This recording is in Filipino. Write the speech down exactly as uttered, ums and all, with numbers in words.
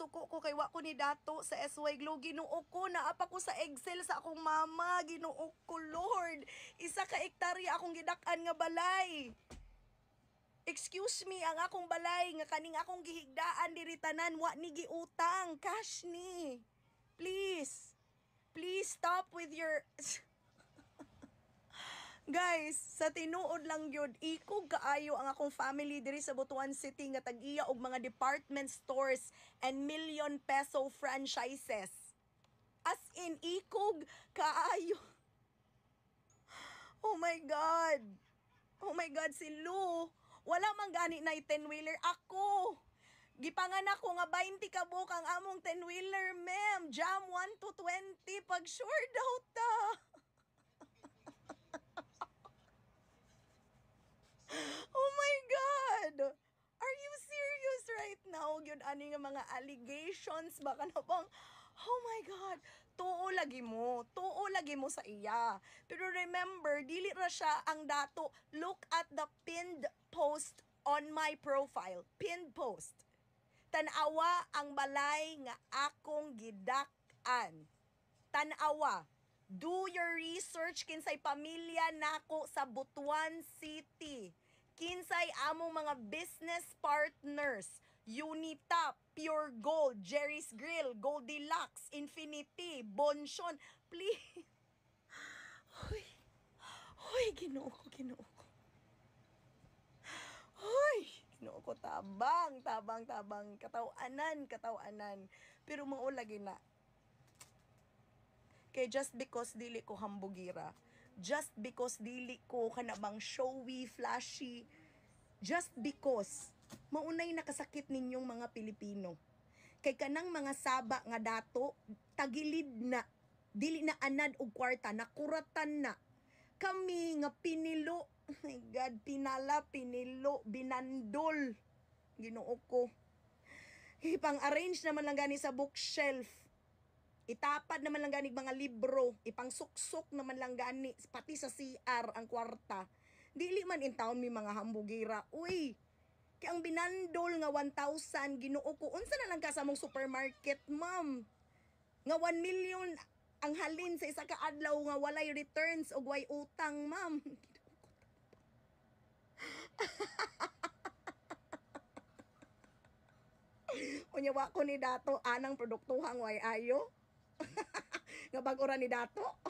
suko ko kay wa ko ni dato sa S Y Glow. Ginoo ko, naapa ko sa Excel sa akong mama. Ginoo ko, Lord. Isa ka ektarya akong gidak-an nga balay. Excuse me, ang akong balay nga kaning akong gihigdaan diri tanan wa ni giutang, cash ni. Please. Please stop with your Guys, sa tinuod lang yun, ikog kaayo ang akong family diri sa Butuan City nga tag-iya og mga department stores and million peso franchises. As in, ikog kaayo. Oh my God. Oh my God, si Lou. Wala man gani na ten-wheeler. Ako. Gipanganak ko nga twenty ka book ang among ten-wheeler, ma'am. Jam one to twenty. Pag sure daw ta. Oh my God! Are you serious right now? Yun ani nga mga allegations baka na bang, oh my God, tuo lagi mo, tuo lagi mo sa iya. Pero remember, dili ra siya ang dato. Look at the pinned post on my profile. Pinned post. Tanawa ang balay nga akong gidak-an. Tanawa. Do your research kinsay pamilya nako sa Butuan City. Kinsay among mga business partners, Unitap, Pure Gold, Jerry's Grill, Goldilocks, Infinity, Bonchon. Please. Hoy. Hoy, ginoo ko, ginoo ko. Hoy, ginoo ko, tabang, tabang, tabang. Katawanan, katawanan. Pero maulagi na. Kay just because dili ko hambugira, just because dili ko kanabang showy, flashy, just because maunay nakasakit ninyong mga Pilipino. Kay kanang mga saba nga dato, tagilid na, dili na anad og kwarta, nakuratan na. Kami nga pinilo, oh my God, pinala, pinilo, binandol. Ginoo ko. Ipang-arrange naman lang gani sa bookshelf. Itapad naman lang gani mga libro, ipang-suksok naman lang gani, pati sa C R ang kwarta. Dili man in town mi mga hambugira. Uy, kay ang binandol nga one thousand, ginoo ko, unsa na lang ka sa mong supermarket, ma'am? Nga one million ang halin sa isa ka adlaw nga walay returns o way utang, ma'am. Unya wa ko ni dato anang produktuhang way ayo. Nga bag-ora ni dato.